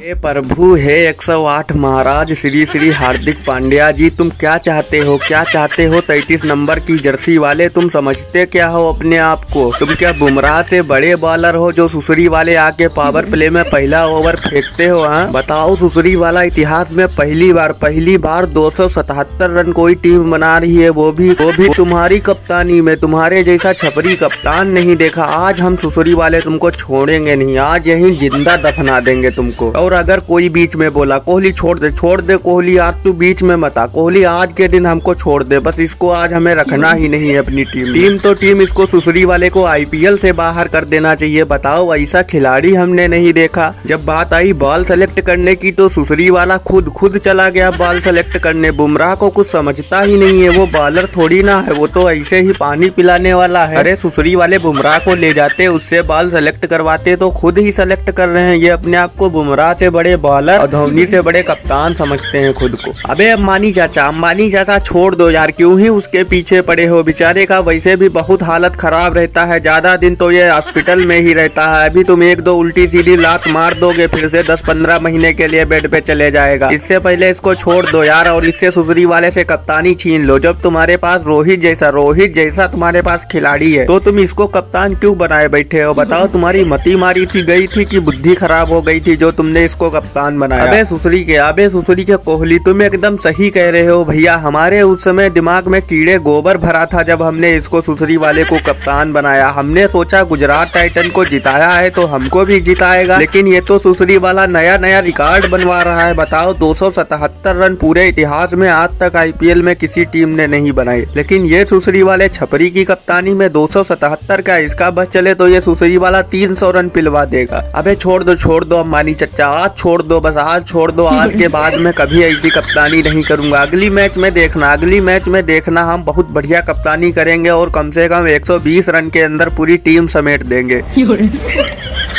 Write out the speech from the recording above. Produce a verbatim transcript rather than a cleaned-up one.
हे प्रभु, हे एक सौ आठ महाराज श्री श्री हार्दिक पांड्या जी, तुम क्या चाहते हो? क्या चाहते हो? तैतीस नंबर की जर्सी वाले, तुम समझते क्या हो अपने आप को? तुम क्या बुमराह से बड़े बॉलर हो जो सुसरी वाले आके पावर प्ले में पहला ओवर फेंकते हो? हाँ बताओ, सुसरी वाला इतिहास में पहली बार पहली बार दो सौ सतहत्तर रन कोई टीम बना रही है, वो भी वो भी तुम्हारी कप्तानी में। तुम्हारे जैसा छपरी कप्तान नहीं देखा। आज हम सुसरी वाले तुमको छोड़ेंगे नहीं, आज यही जिंदा दफना देंगे तुमको। और अगर कोई बीच में बोला कोहली छोड़ दे छोड़ दे कोहली, आज तू बीच में मत आ कोहली, आज के दिन हमको छोड़ दे, बस इसको आज हमें रखना ही नहीं है अपनी टीम टीम तो टीम इसको सुसरी वाले को आईपीएल से बाहर कर देना चाहिए। बताओ, ऐसा खिलाड़ी हमने नहीं देखा। जब बात आई बॉल सेलेक्ट करने की तो सुसरी वाला खुद खुद चला गया बॉल सेलेक्ट करने। बुमराह को कुछ समझता ही नहीं है, वो बॉलर थोड़ी ना है, वो तो ऐसे ही पानी पिलाने वाला है। अरे सुसरी वाले बुमराह को ले जाते, उससे बॉल सेलेक्ट करवाते तो खुद ही सेलेक्ट कर रहे हैं। ये अपने आप को बुमराह से बड़े बॉलर और धोनी से बड़े कप्तान समझते हैं खुद को। अबे अंबानी चाचा अंबानी चाचा छोड़ दो यार, क्यों ही उसके पीछे पड़े हो? बेचारे का वैसे भी बहुत हालत खराब रहता है, ज्यादा दिन तो ये हॉस्पिटल में ही रहता है। अभी तुम एक दो उल्टी सीधी लात मार दोगे, फिर से दस पंद्रह महीने के लिए बेड पे चले जाएगा। इससे पहले इसको छोड़ दो यार, और इससे सुसरी वाले से कप्तानी छीन लो। जब तुम्हारे पास रोहित जैसा रोहित जैसा तुम्हारे पास खिलाड़ी है तो तुम इसको कप्तान क्यों बनाए बैठे हो? बताओ, तुम्हारी मती मारी थी गई थी कि बुद्धि खराब हो गई थी जो तुमने इसको कप्तान बनाया? अबे सुसरी के अबे सुसरी के कोहली, तुम एकदम सही कह रहे हो भैया। हमारे उस समय दिमाग में कीड़े गोबर भरा था जब हमने इसको सुसरी वाले को कप्तान बनाया। हमने सोचा गुजरात टाइटन को जिताया है तो हमको भी जिताएगा, लेकिन ये तो सुसरी वाला नया नया रिकॉर्ड बनवा रहा है। बताओ, दो सौ सतहत्तर रन पूरे इतिहास में आज तक आईपीएल में किसी टीम ने नहीं बनाए, लेकिन ये सुसरी वाले छपरी की कप्तानी में दो सौ सतहत्तर का इसका बस चले तो ये सुसरी वाला तीन सौ रन पिलवा देगा। अबे छोड़ दो छोड़ दो अंबानी चचा, आज छोड़ दो, बस आज छोड़ दो। आज के बाद में कभी ऐसी कप्तानी नहीं करूंगा। अगली मैच में देखना अगली मैच में देखना हम बहुत बढ़िया कप्तानी करेंगे और कम से कम एक सौ बीस रन के अंदर पूरी टीम समेट देंगे।